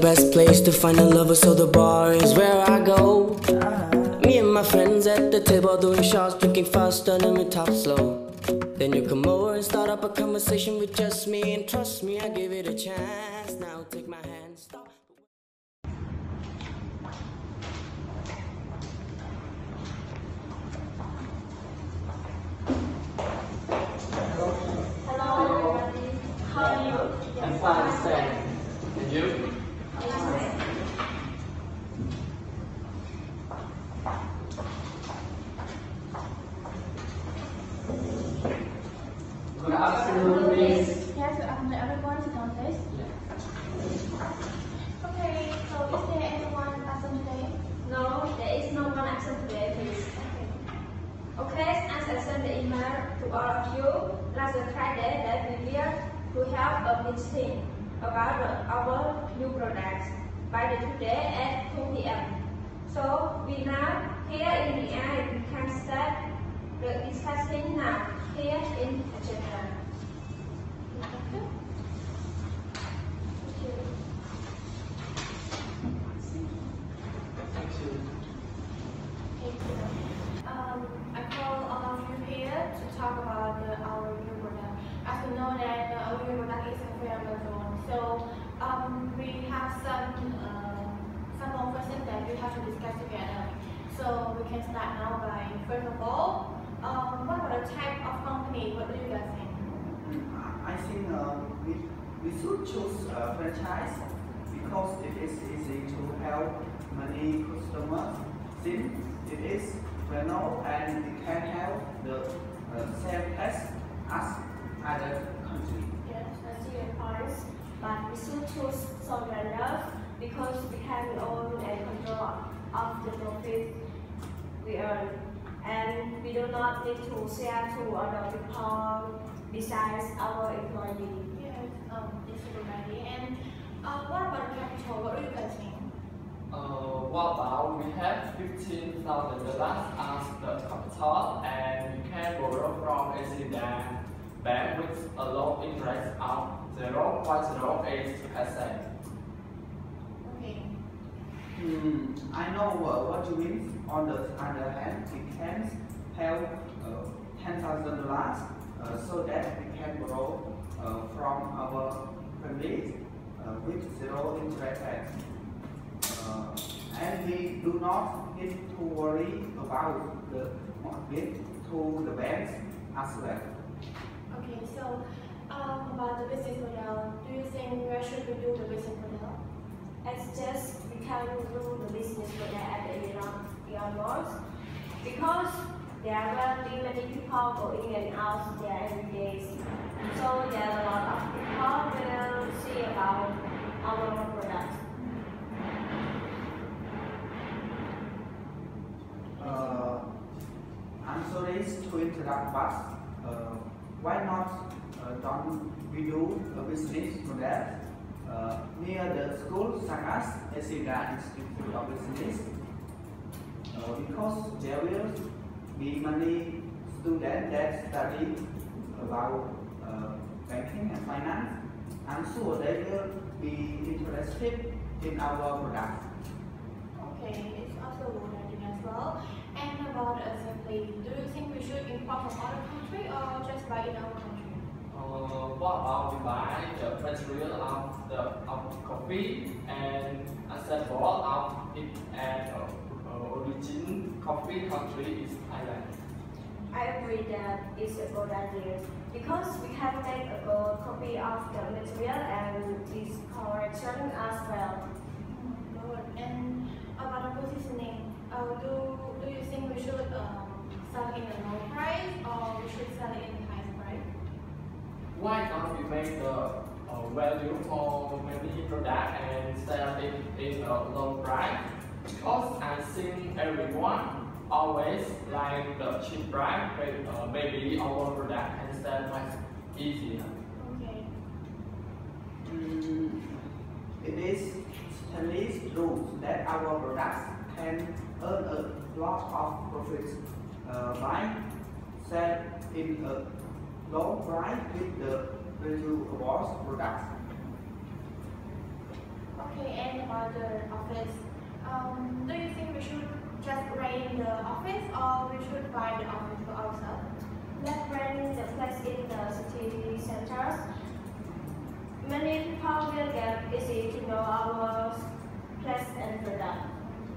best place to find a lover, so the bar is where I go. Me and my friends at the table doing shots, drinking fast, turning me top slow. Then you come over and start up a conversation with just me, and trust me, I give it a chance. Now take my hand, stop. Hello, how are you? I'm fine, thanks. And you? Good afternoon, Miss. Yes, good afternoon, everyone. Sit down, please. Okay, so is there anyone absent today? No, there is no one absent today, please. Okay, as I sent the email to all of you last Friday that we will have a meeting about our new products by today at 2 p.m. So we now here in the air we can start the discussion now here in agenda. Thank you. I call all of you here to talk about our new product. As you know that our new product is available, so we have some more questions that we have to discuss together. So we can start now by first of all, what are the type of company? What do you guys think? I think we should choose a franchise because it is easy to help many customers since it is well-known and it can help the same as other countries. Yes, I see your points, but we should choose somewhere else because we can own and control of the profit we earn, and we do not need to share to other people besides our employee. Yes, it's a good idea. And what about capital? What do you guys think? What about we have $15,000 as the capital, and we can borrow from a bank with a low interest of 0.08%. Okay. I know what you mean. On the other hand, we can help $10,000 so that we can borrow from our families with zero interest rate. And we do not need to worry about the mortgage to the banks as well. Okay, so about the business model, do you think where should we do the business model? It's just we can do the business model at the Iran malls because there are many people going in and out there every day. So there are a lot of people will see about our products. I'm sorry to interrupt, but why not don't we do a business model near the school such as Esida Institute of Business? Because there will be many students that study about banking and finance. I'm sure they will be interested in our product. Okay, it's also a good idea as well. And about assembly, do you think we should import from other country or just buy in our country? What about we buy the material of coffee and assemble of it, and origin coffee country is Thailand. I agree that it's a good idea because we can make a good copy of the material and its correction as well. Good. And about the positioning, do you think we should sell in a low price or we should sell it in high price? Why not we make the value for many products and sell it in a low price? Because I think everyone always like the cheap price, but maybe our product can sell much easier. Okay. It is Chhunly's true that our products can earn a lot of profits by selling in a low price with the renewable products. Okay, and about the office, do you think we should just rent the office or we should buy the office for ourselves? Let's rent the place in the city centers. Many people will get easy to know our place and product.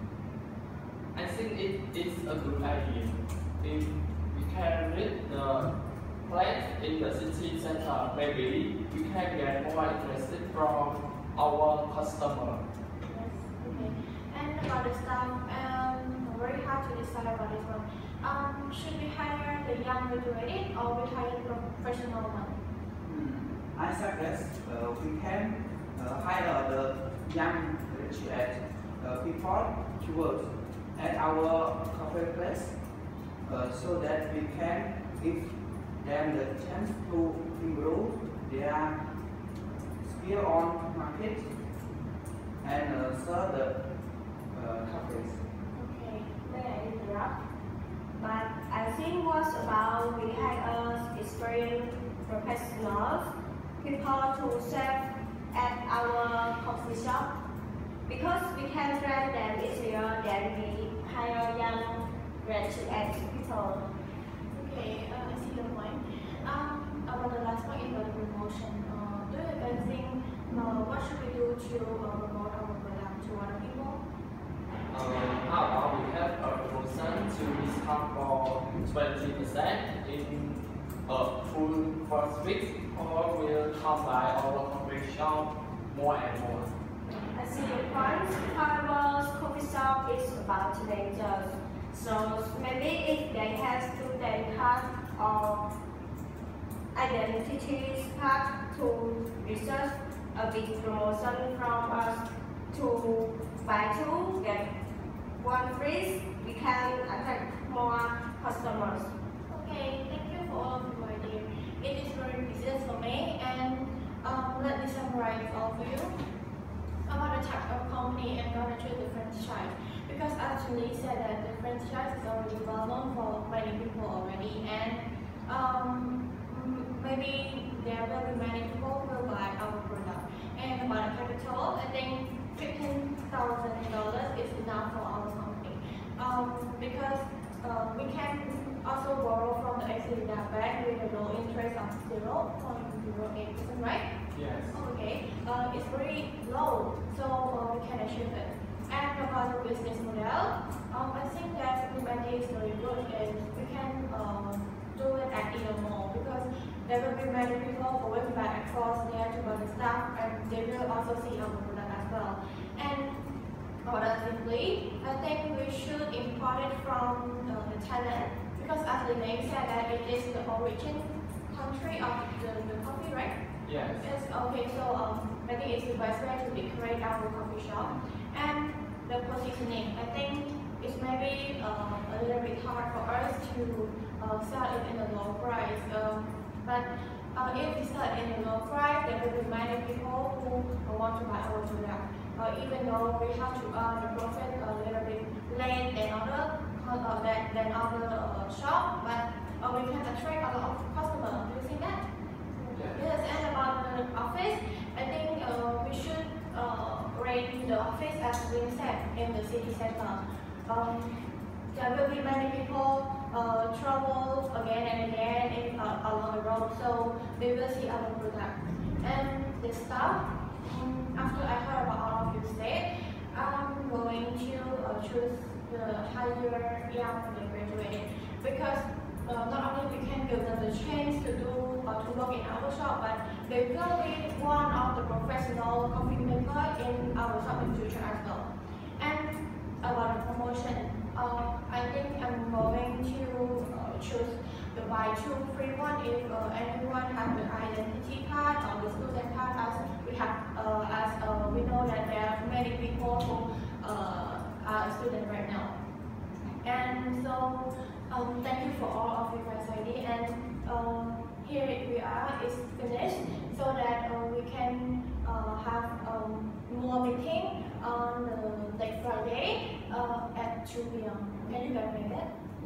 I think it is a good idea. If we can rent the place in the city center, maybe we can get more interest from our customer. Yes, okay. And about the staff, very hard to decide about this one. Should we hire the young graduate or we hire the professional one? I suggest we can hire the young graduate people to work at our coffee place so that we can give them the chance to improve their skill on market and serve the cafes. Okay, may I interrupt? But I think what's about we hire experienced professionals, people to serve at our coffee shop, because we can train them easier than we hire young graduate people. Okay, I see your point. About the last point in the promotion, do you guys think what should we do to promote our product to other people? How about we have a promotion to discount for 20% in a full first week, or will come by our coffee shop more and more? I see your point. However, coffee shop is about teenagers, so maybe if they have student card or identity card to research a big promotion from us to buy two get one free, we can attract more customers. Okay, thank you for all of your idea. It is very business for me, and let me summarize all for you about the type of company and how to choose the franchise. Because actually said that the franchise is already well known for many people already, and maybe there will be many people who will buy our product. And about the capital, I think $15,000 is enough for our company. Because we can also borrow from the existing bank with a low interest of 0.08%, right? Yes. Okay, it's very low, so we can achieve it. And about the business model, I think that everybody is very good and we can do it at even more, because there will be many people going back across there to buy the stuff, and they will also see our product as well. And alternatively, I think we should import it from the Thailand, because as Lymeng said that it is the origin country of the coffee, right? Yes. Yes, okay, so maybe it's the best way to decorate our coffee shop. And the positioning, I think it's maybe a little bit hard for us to sell it in a low price. But if we sell it in a low price, there will be many people who want to buy our product. Even though we have to earn the profit a little bit late than other shop, but we can attract a lot of customers. Do you think that? Yes, and about the office, I think we should rent the office as we said in the city center. There will be many people travel again and again along the road, so they will see our product. And the staff, after I heard about all of you say, I'm going to choose the higher young graduate, because not only we can give them the chance to do to work in our shop, but they will be one of the professional coffee makers in our shop in future as well. And about the promotion, I think I'm going to choose the buy two free one if anyone has the identity card or the student card, as we have we know that there are many people who are students right now. And so thank you for all of your guys' idea, and here we are, it's finished, so that we can have more meeting on the next Friday at 2 p.m. Can you guys make it?